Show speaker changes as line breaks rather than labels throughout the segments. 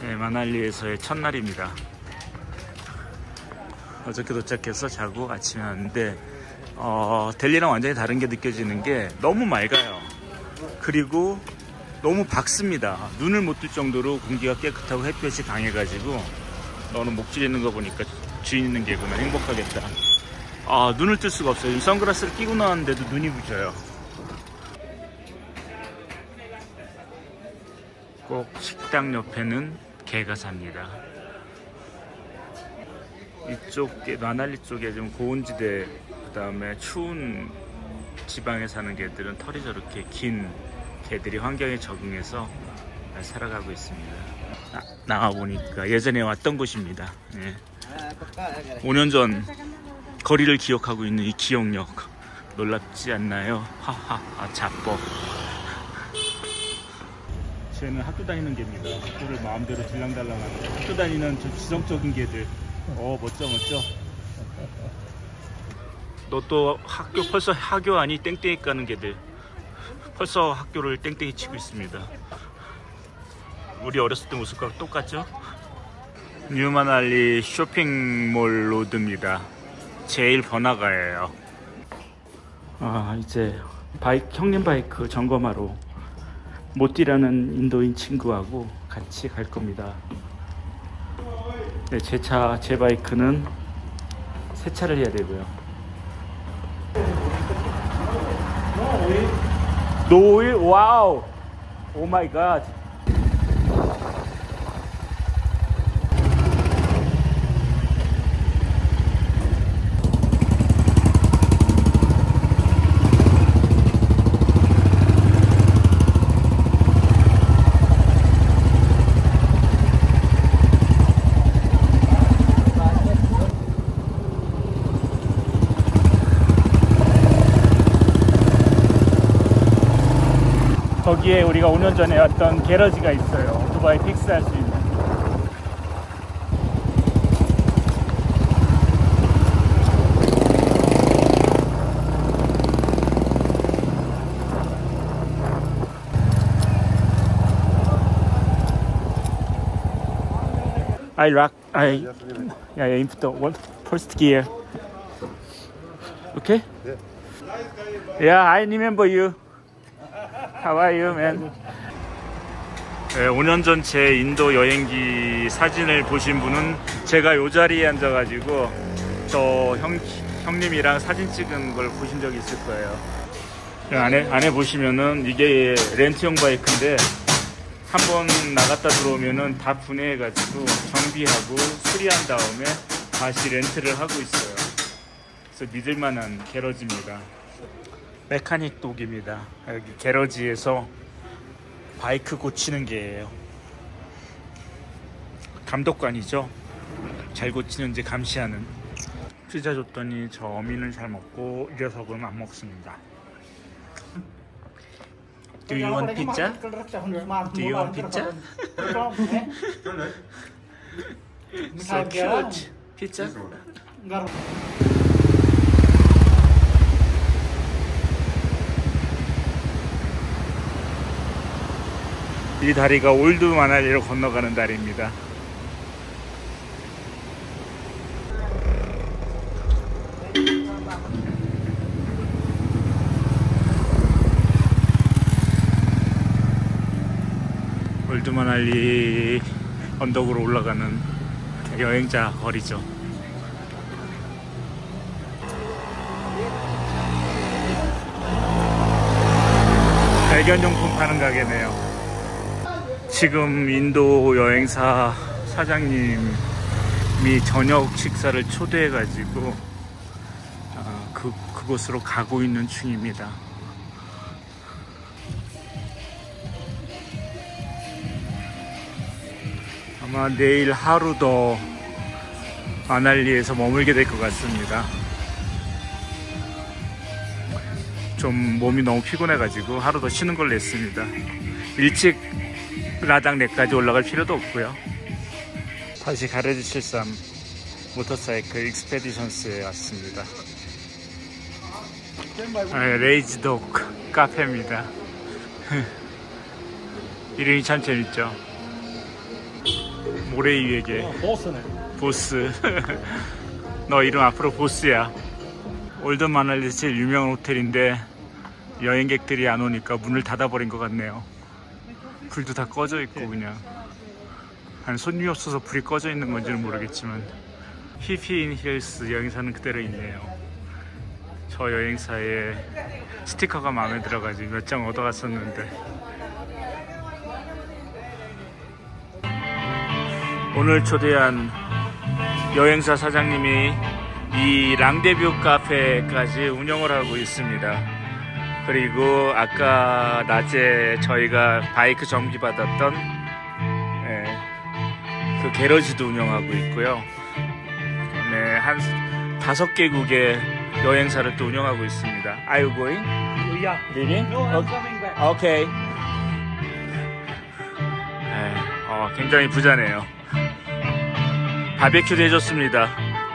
네, 마날리에서의 첫날입니다. 어저께 도착해서 자고 아침에 왔는데 델리랑 완전히 다른 게 느껴지는 게 너무 맑아요. 그리고 너무 밝습니다. 눈을 못 뜰 정도로 공기가 깨끗하고 햇볕이 강해가지고 너는 목줄 있는 거 보니까 주인 있는 게구나. 행복하겠다. 눈을 뜰 수가 없어요. 선글라스를 끼고 나왔는데도 눈이 부셔요. 꼭 식당 옆에는 개가 삽니다. 이쪽 마날리 쪽에 좀 고온지대, 그 다음에 추운 지방에 사는 개들은 털이 저렇게 긴 개들이 환경에 적응해서 살아가고 있습니다. 나와보니까 예전에 왔던 곳입니다. 네. 5년 전 거리를 기억하고 있는 이 기억력 놀랍지 않나요? 하하, 자뻑. 쟤는 학교 다니는 개입니다. 학교를 마음대로 들랑달랑하고 학교 다니는 좀 지성적인 개들. 멋져. 너 또 학교 벌써 학교 아니 땡땡이 까는 개들. 벌써 학교를 땡땡이 치고 있습니다. 우리 어렸을 때 모습과 똑같죠? 뉴마날리 쇼핑몰 로드입니다. 제일 번화가예요. 이제 형님 바이크 점검하러 모띠라는 인도인 친구하고 같이 갈 겁니다. 네, 제 바이크는 세차를 해야 되고요. 노일? 와우! 오 마이 갓! 거기에 우리가 5년 전에 왔던 게러지가 있어요. 오토바이 픽스할 수 있는. input one first gear. Okay? Yeah, I remember you. How are you, man? 네, 5년 전 제 인도 여행기 사진을 보신 분은 제가 요 자리에 앉아가지고 저 형님이랑 사진 찍은 걸 보신 적이 있을 거예요. 안에 보시면은 이게 렌트용 바이크인데 한번 나갔다 들어오면은 다 분해해가지고 정비하고 수리한 다음에 다시 렌트를 하고 있어요. 그래서 믿을만한 게러지입니다. 메카닉 독입니다. 여기 게러지에서 바이크 고치는 게예요. 감독관이죠. 잘 고치는지 감시하는. 피자 줬더니 저 어미는 잘 먹고 이 녀석은 안 먹습니다. Do you want pizza? Do you want pizza? So cute. Pizza? 이 다리가 올드 마날리로 건너가는 다리입니다. 올드 마날리 언덕으로 올라가는 여행자 거리죠. 발견용품 파는 가게네요. 지금 인도 여행사 사장님이 저녁 식사를 초대해가지고 그곳으로 가고 있는 중입니다. 아마 내일 하루 더 마날리에서 머물게 될 것 같습니다. 좀 몸이 너무 피곤해가지고 하루 더 쉬는 걸 냈습니다. 일찍 라당네까지 올라갈 필요도 없고요. 다시 가레지 73 모터사이클 익스페디션스에 왔습니다. 레이즈독 카페입니다. 이름이 참 재밌죠. 모래 위에게.
보스네.
보스. 너 이름 앞으로 보스야. 올던 마날리에서 제일 유명한 호텔인데 여행객들이 안 오니까 문을 닫아버린 것 같네요. 불도 다 꺼져 있고 그냥 한 손님이 없어서 불이 꺼져 있는 건지는 모르겠지만 히피인 힐스 여행사는 그대로 있네요. 저 여행사에 스티커가 마음에 들어가지고 몇 장 얻어갔었는데 오늘 초대한 여행사 사장님이 이 랑데뷰 카페까지 운영을 하고 있습니다. 그리고 아까 낮에 저희가 바이크 정비 받았던 그 게러지도 운영하고 있고요. 네, 한 5개국의 여행사를 또 운영하고 있습니다. Are you going?
Yeah.
Really?
No, I'm coming back.
Okay. 굉장히 부자네요. 바베큐도 해줬습니다.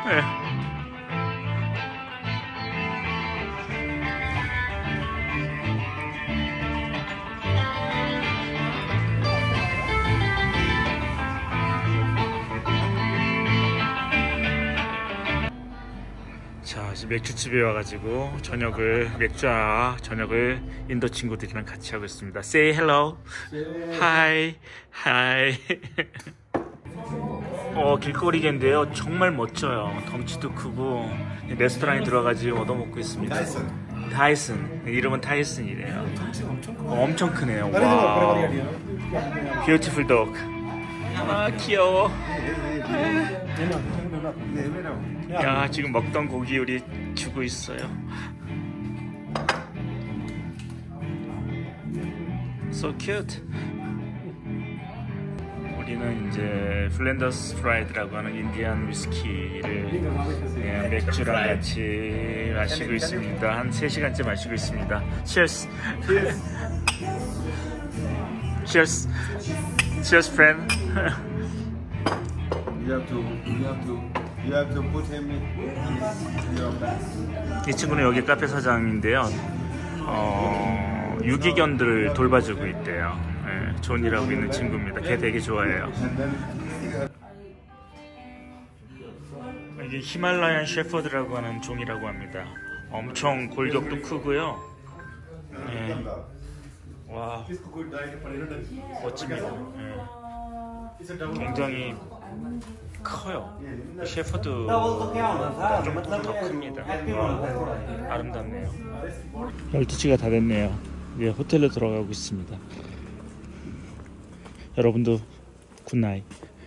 자, 지금 맥주집에 와가지고 맥주와 저녁을 인도 친구들이랑 같이 하고 있습니다. Say hello. Hi. Hi. 길거리인데요. 정말 멋져요. 덩치도 크고 레스토랑에 들어가지고 얻어먹고 있습니다. 타이슨. 이름은 타이슨이래요. 엄청 크네요. 와. Beautiful dog. 아, 귀여워. 야, 지금 먹던 고기 우리 주고 있어요. So cute. 우리는 이제 플랜더스 프라이드라고 하는 인디안 위스키를 맥주랑 같이 마시고 있습니다. 한 3시간째 마시고 있습니다. Cheers. Cheers. Cheers, friend.
You have to put him in your bag.
이 친구는 여기 카페 사장인데요. 유기견들을 돌봐주고 있대요. 존이라고 있는 친구입니다. 걔 되게 좋아해요. 이게 히말라얀 셰퍼드라고 하는 종이라고 합니다. 엄청 골격도 크고요. 와, 멋집니다. 굉장히 커요. 셰퍼드 좀 더 큽니다. 아름답네요. 12시가 다 됐네요. 이제 호텔로 들어가고 있습니다. 여러분도 굿나잇.